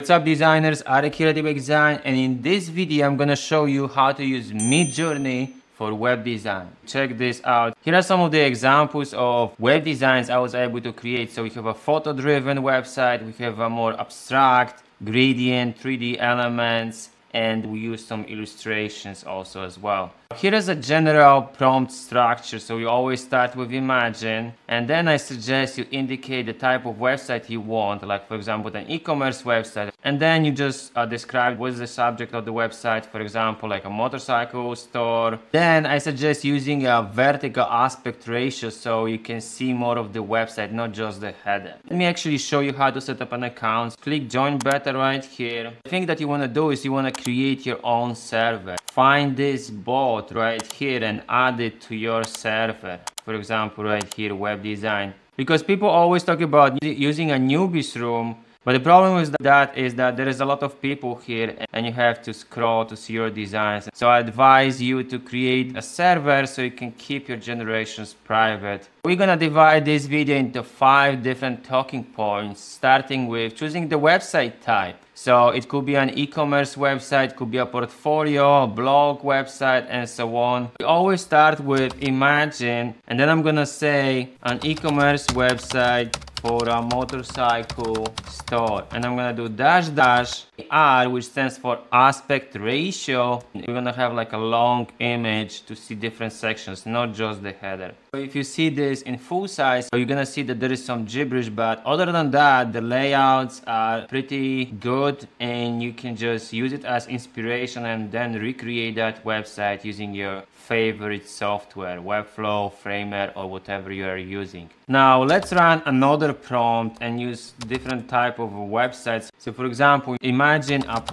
What's up designers, Ari Creative Design, and in this video I'm gonna show you how to use Midjourney for web design. Check this out. Here are some of the examples of web designs I was able to create. So we have a photo-driven website, we have a more abstract, gradient, 3D elements, and we use some illustrations also as well. Here is a general prompt structure. So you always start with imagine, and then I suggest you indicate the type of website you want, like for example an e-commerce website, and then you just describe what is the subject of the website, for example like a motorcycle store. Then I suggest using a vertical aspect ratio so you can see more of the website, not just the header. Let me actually show you how to set up an account. Click join beta right here. The thing that you want to do is you want to create your own server. Find this bot right here and add it to your server. For example, right here, web design. Because people always talk about using a newbie's room, but the problem with that is that there is a lot of people here and you have to scroll to see your designs. So I advise you to create a server so you can keep your generations private. We're gonna divide this video into 5 different talking points, starting with choosing the website type. So it could be an e-commerce website, could be a portfolio, a blog website, and so on. We always start with imagine, and then I'm gonna say an e-commerce website for a motorcycle store, and I'm gonna do dash dash R, which stands for aspect ratio. We're gonna have like a long image to see different sections, not just the header. So if you see this in full size, you're gonna see that there is some gibberish, but other than that, the layouts are pretty good, and you can just use it as inspiration and then recreate that website using your favorite software, Webflow, Framer, or whatever you are using. Now let's run another prompt and use different type of websites. So for example, imagine a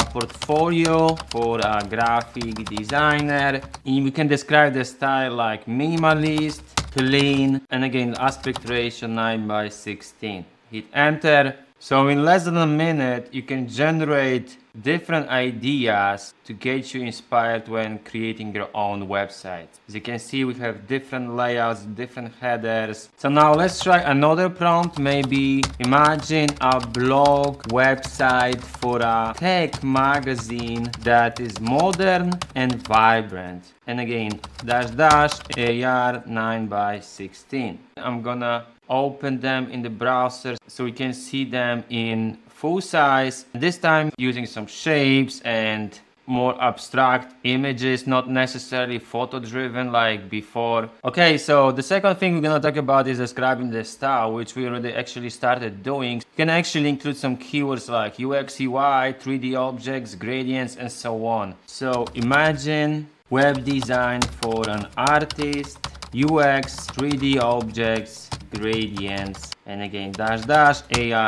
portfolio for a graphic designer. And we can describe the style like minimalist, plain, and again aspect ratio 9:16. Hit enter. So in less than a minute you can generate different ideas to get you inspired when creating your own website. As you can see, we have different layouts, different headers. So now let's try another prompt. Maybe imagine a blog website for a tech magazine that is modern and vibrant. And again, dash dash AR 9:16. I'm gonna open them in the browser so we can see them in full size. This time using some shapes and more abstract images, not necessarily photo driven like before. Okay, so the second thing we're gonna talk about is describing the style, which we already actually started doing. You can actually include some keywords like UX, UI, 3D objects, gradients, and so on. So imagine web design for an artist, UX, 3D objects, gradients, and again dash dash AR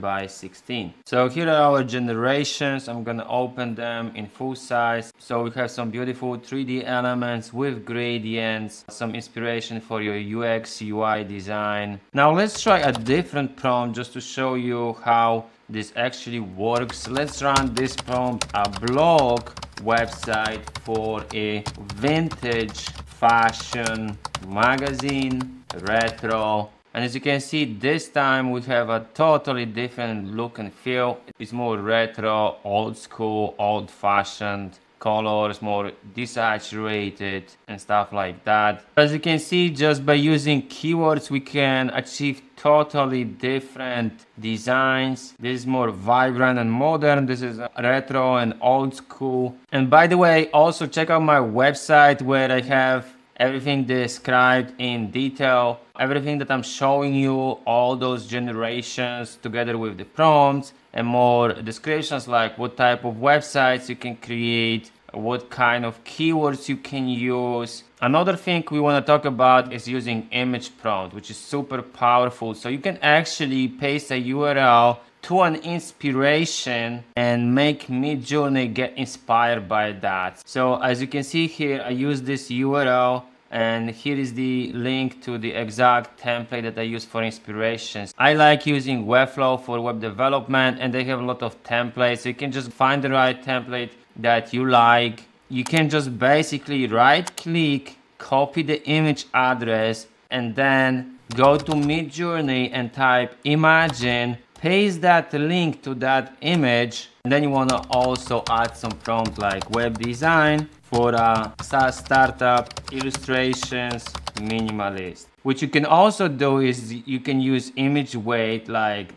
9:16. So here are our generations. I'm gonna open them in full size. So we have some beautiful 3D elements with gradients, some inspiration for your UX UI design. Now let's try a different prompt just to show you how this actually works. Let's run this prompt, a blog website for a vintage fashion magazine, retro. And as you can see, this time we have a totally different look and feel. It's more retro, old school, old-fashioned colors, more desaturated and stuff like that. As you can see, just by using keywords we can achieve totally different designs. This is more vibrant and modern. This is retro and old school. And by the way, also check out my website where I have everything described in detail, everything that I'm showing you, all those generations together with the prompts and more descriptions like what type of websites you can create, what kind of keywords you can use. Another thing we want to talk about is using image prompt, which is super powerful. So you can actually paste a URL to an inspiration and make Midjourney get inspired by that. So as you can see here, I use this URL, and here is the link to the exact template that I use for inspirations. I like using Webflow for web development, and they have a lot of templates. So you can just find the right template that you like. You can just basically right click, copy the image address, and then go to Midjourney and type imagine paste that link to that image, and then you want to also add some prompt like web design for a SaaS startup, illustrations, minimalist. What you can also do is you can use image weight like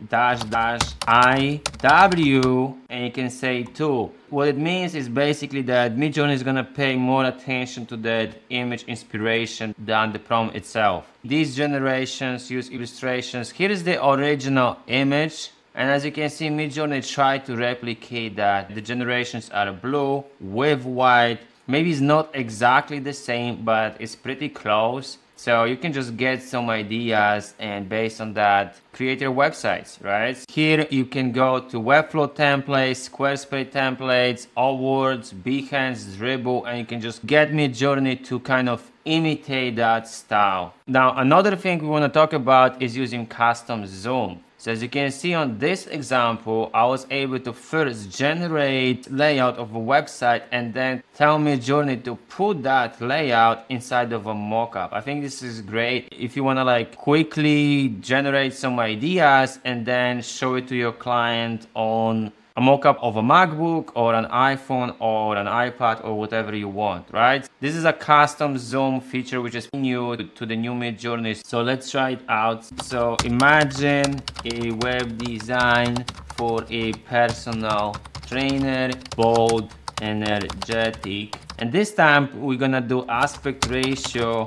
-IW, and you can say tool. What it means is basically that Midjourney is gonna pay more attention to that image inspiration than the prompt itself. These generations use illustrations. Here is the original image. And as you can see, Midjourney tried to replicate that. The generations are blue with white. Maybe it's not exactly the same, but it's pretty close. So you can just get some ideas and based on that, create your websites, right? Here you can go to Webflow templates, Squarespace templates, Allwords, Behance, Dribbble, and you can just get Midjourney to kind of imitate that style. Now, another thing we want to talk about is using custom zoom. So as you can see on this example, I was able to first generate layout of a website and then tell Midjourney to put that layout inside of a mockup. I think this is great if you want to like quickly generate some ideas and then show it to your client on a mockup of a MacBook or an iPhone or an iPad or whatever you want, right? This is a custom zoom feature which is new to the new Midjourney. So let's try it out. So imagine a web design for a personal trainer, bold, energetic. And this time we're gonna do aspect ratio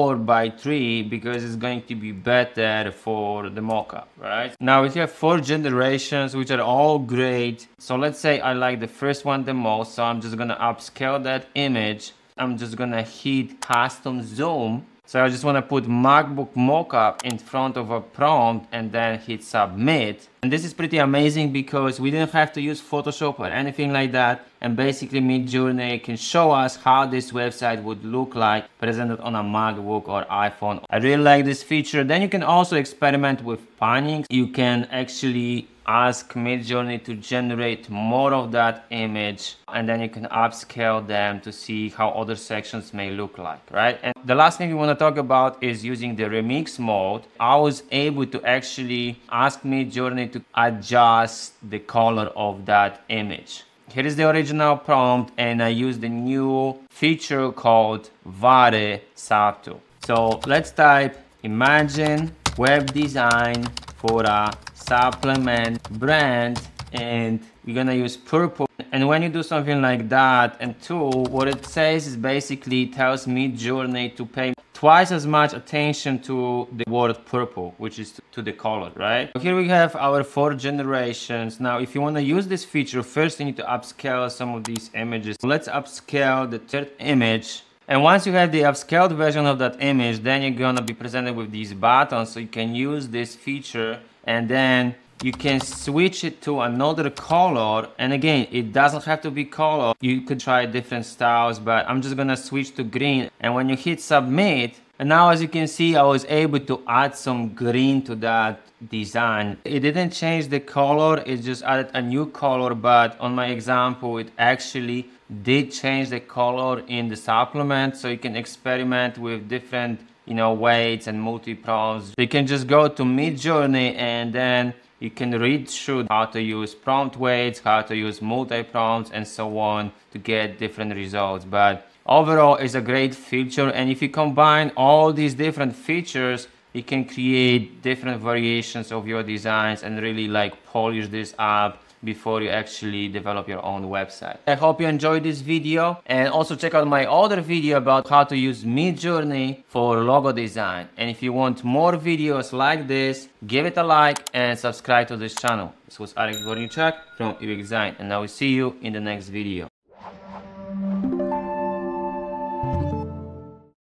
4:3 because it's going to be better for the mockup, right? Now we have 4 generations which are all great. So let's say I like the first one the most, so I'm just gonna upscale that image. I'm just gonna hit custom zoom. So I just want to put MacBook mockup in front of a prompt and then hit submit. And this is pretty amazing because we didn't have to use Photoshop or anything like that. And basically Midjourney can show us how this website would look like presented on a MacBook or iPhone. I really like this feature. Then you can also experiment with panning. You can actually ask Midjourney to generate more of that image and then you can upscale them to see how other sections may look like, right? And the last thing we want to talk about is using the remix mode. I was able to actually ask Midjourney to adjust the color of that image. Here is the original prompt and I use the new feature called Vare Subtle. So let's type imagine web design for a supplement brand and we're gonna use purple. And when you do something like that and tool, what it says is basically tells Midjourney to pay twice as much attention to the word purple, which is to the color, right? Here we have our 4 generations. Now, if you want to use this feature, first you need to upscale some of these images. Let's upscale the 3rd image. And once you have the upscaled version of that image, then you're gonna be presented with these buttons, so you can use this feature and then you can switch it to another color. And again, it doesn't have to be color. You could try different styles, but I'm just gonna switch to green. And when you hit submit, and now as you can see, I was able to add some green to that design. It didn't change the color, it just added a new color, but on my example, it actually did change the color in the supplement. So you can experiment with different, weights and multi-prompts. You can just go to Midjourney and then you can read through how to use prompt weights, how to use multi-prompts and so on to get different results. But overall, it's a great feature. And if you combine all these different features, you can create different variations of your designs and really polish this up before you actually develop your own website. I hope you enjoyed this video and also check out my other video about how to use Midjourney for logo design. And if you want more videos like this, give it a like and subscribe to this channel. This was Arek Gorniczak from UX Design and I will see you in the next video.